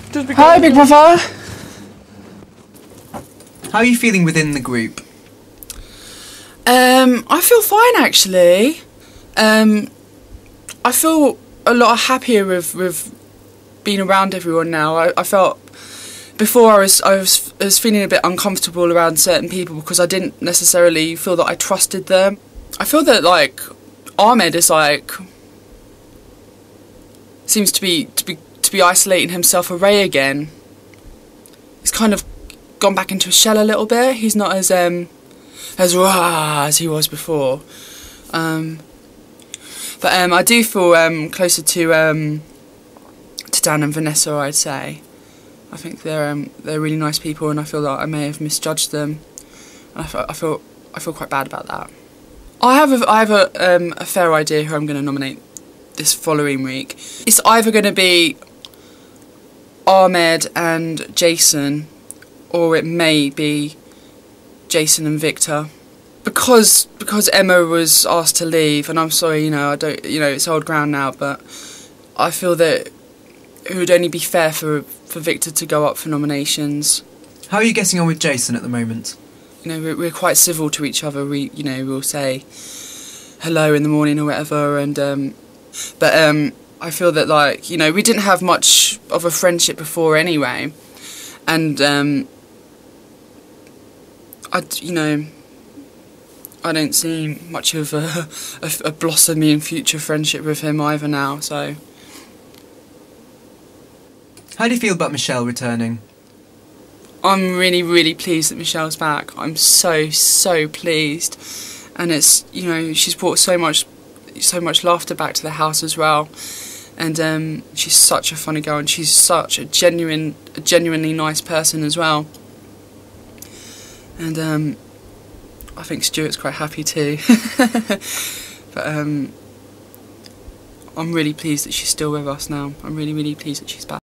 Hi, Big Papa. How are you feeling within the group? I feel fine actually. I feel a lot happier with being around everyone now. I felt before I was feeling a bit uncomfortable around certain people because I didn't necessarily feel that I trusted them. I feel that like Ahmed is like seems to be isolating himself away again. He's kind of gone back into a shell a little bit. He's not as raw as he was before. But I do feel closer to Dan and Vanessa, I'd say. I think they're really nice people, and I feel that I may have misjudged them. And I feel quite bad about that. I have a fair idea who I'm going to nominate this following week. It's either going to be Ahmed and Jason, or it may be Jason and Victor. Because Emma was asked to leave, and I'm sorry, I don't, it's old ground now, but I feel that it would only be fair for Victor to go up for nominations. How are you getting on with Jason at the moment? We're quite civil to each other. We'll say hello in the morning or whatever, and but I feel that we didn't have much of a friendship before anyway, and I don't see much of a blossoming future friendship with him either now, so. How do you feel about Michelle returning? I'm really, really pleased that Michelle's back. I'm so pleased. And it's, she's brought so much laughter back to the house as well. And she's such a funny girl, and she's such a genuinely nice person as well. And I think Stuart's quite happy too. But I'm really pleased that she's still with us now. I'm really, really pleased that she's back.